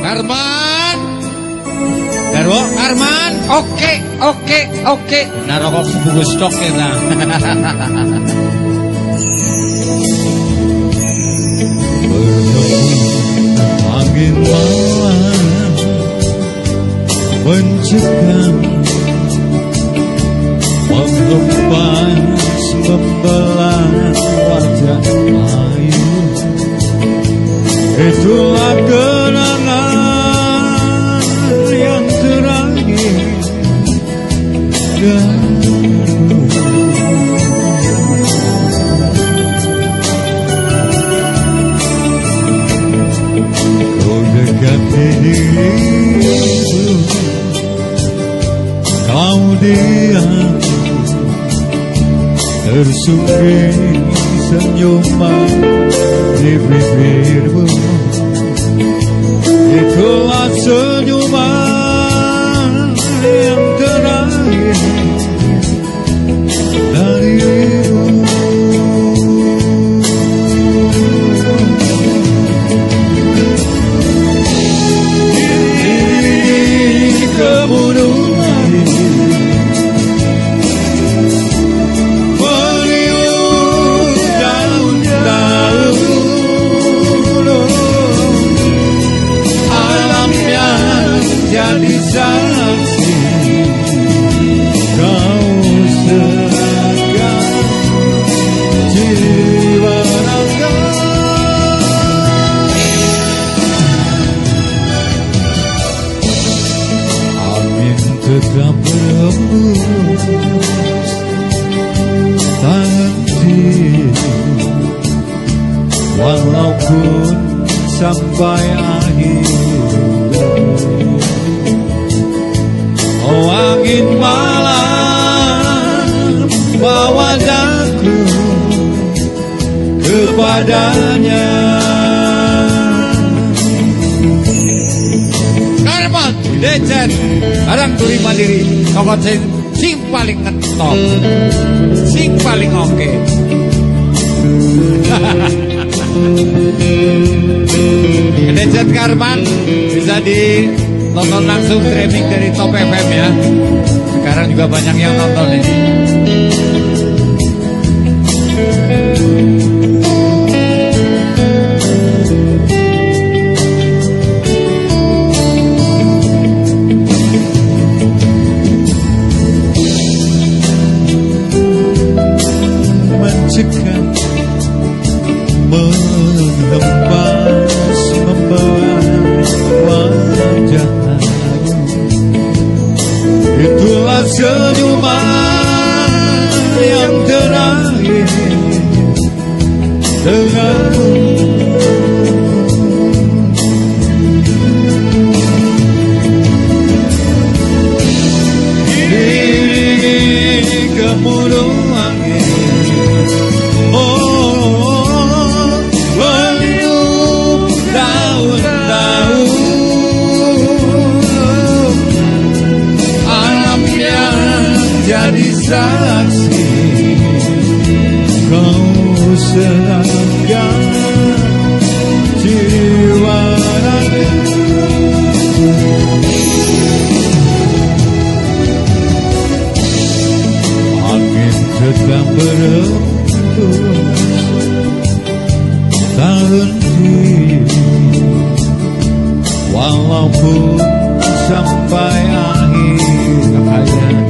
Arman. Darwo, Arman. Oke. Narokok sebungkus stok ya. Angin malam mencekam, menghempas membelah wajah ayu. Itulah kenangan yang terakhir denganmu. Kau dekati diriku, kau diam, tersungking senyuman di bibirmu. Itulah senyuman yang terakhir darimu. Di kemudian meniup daun-daun, alam yang jadi saksi. Kau serahkan jiwa raga. Angin tetap berhembus, tak henti, walaupun sampai akhir. Oh angin malam, bawa daku kepadanya. Arman, Decen, Karang Turi Mandiri, kokot sing paling ngetop, sing paling oke. Decen Karman bisa ditonton langsung streaming dari Top FM ya. Sekarang juga banyak yang nonton ini. Mencekam, menghempas membelah wajah ayu. Itulah senyuman yang terakhir denganmu. Di kemudian angin, meniup daun-daun, alam yang jadi saksi. Kau serahkan jiwa raga. Angin tetap berhembus, tak henti, walaupun sampai akhir hayat.